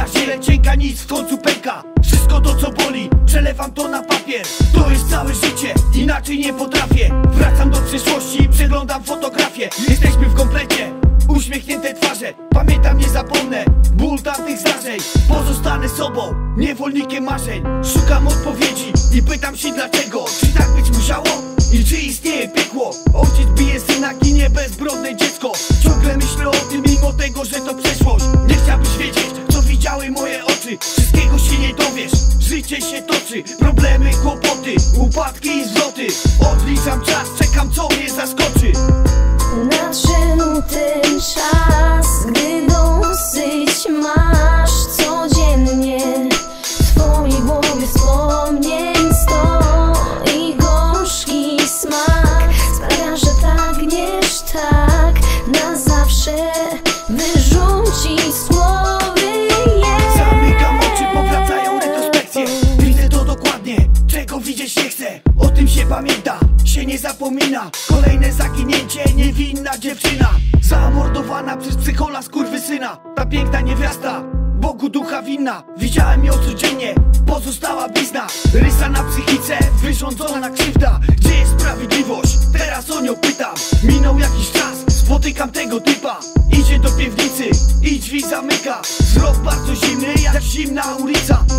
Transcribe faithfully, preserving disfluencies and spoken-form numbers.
chwila ziele cienka, nic w końcu pęka. Wszystko to co boli, przelewam to na papier. To jest całe życie, inaczej nie potrafię. Wracam do przeszłości, przeglądam fotografie. Jesteśmy w komplecie, uśmiechnięte twarze. Pamiętam, nie zapomnę ból tamtych zdarzeń. Pozostanę sobą, niewolnikiem marzeń. Szukam odpowiedzi i pytam się dlaczego. Czy tak być musiało? I czy istnieje piekło? Ojciec bije syna, ginie bezbronne dziecko. Ciągle myślę o tym, mimo tego, że to przeszłość. Nie chciałbyś wiedzieć, co widziały moje oczy. Wszystkiego się nie dowiesz, życie się toczy. Problemy, kłopoty, upadki i zwroty. Odliczam czas, czekam co mnie zaskoczy. Nadszedł ten czas, gdy dosyć masz codziennie. W twojej głowie wspomnień stoi gorzki smak. Sprawia, że pragniesz tak na zawsze wyrzucić słowy. Yeah. Zamykam oczy, powracają retrospekcje. Widzę to dokładnie, czego widzieć nie chcę. O tym się pamięta, się nie zapomina. Kolejne zaginięcie, niewinna dziewczyna zamordowana przez psychola skurwysyna. Ta piękna niewiasta, Bogu ducha winna. Widziałem ją codziennie, pozostała blizna. Rysa na psychice, wyrządzona na krzywda. Gdzie jest sprawiedliwość? Teraz o nią pytam. Minął jakiś czas, spotykam tego typa. Idzie do piwnicy i drzwi zamyka. Wzrok bardzo zimny, jak zimna ulica.